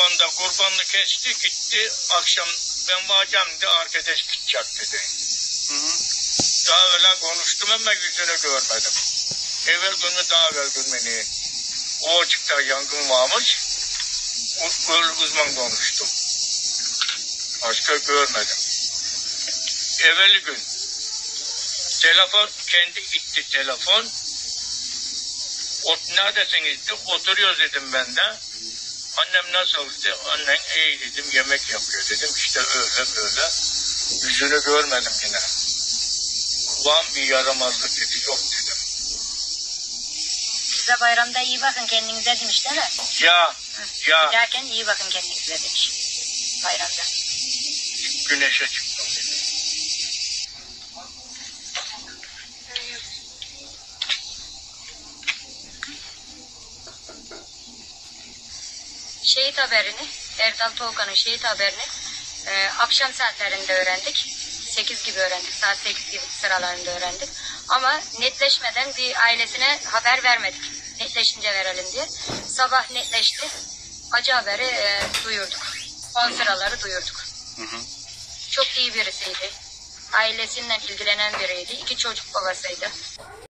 anda kurbanını kesti gitti. Akşam ben varacağım dedi, arkadaş gidecek dedi. Daha öyle konuştum ama yüzünü görmedim. Evvel günü daha evvel günü o açıkta yangın varmış. Uzman konuştum. Başka görmedim. Evveli gün telefon kendi gitti telefon. Neredesiniz dedi. Oturuyoruz dedim ben de. Annem nasıl dedi. Annen iyi dedim, yemek yapıyor dedim. İşte öyle böyle. Yüzünü görmedim yine. Ulan bir yaramazlık dedi. Yok dedim. Size bayramda iyi bakın kendinize demiş değil mi? Ya. Giderken iyi bakın kendinize demiş. Bayramda. Güneşe çıktım dedi. Şehit haberini, Erdal Tolga'nın şehit haberini akşam saatlerinde öğrendik. 8 gibi öğrendik, saat 8 gibi sıralarında öğrendik. Ama netleşmeden bir ailesine haber vermedik. Netleşince verelim diye. Sabah netleşti. Acı haberi duyurduk. 10 sıraları duyurduk. Çok iyi birisiydi. Ailesinden ilgilenen biriydi. 2 çocuk babasıydı.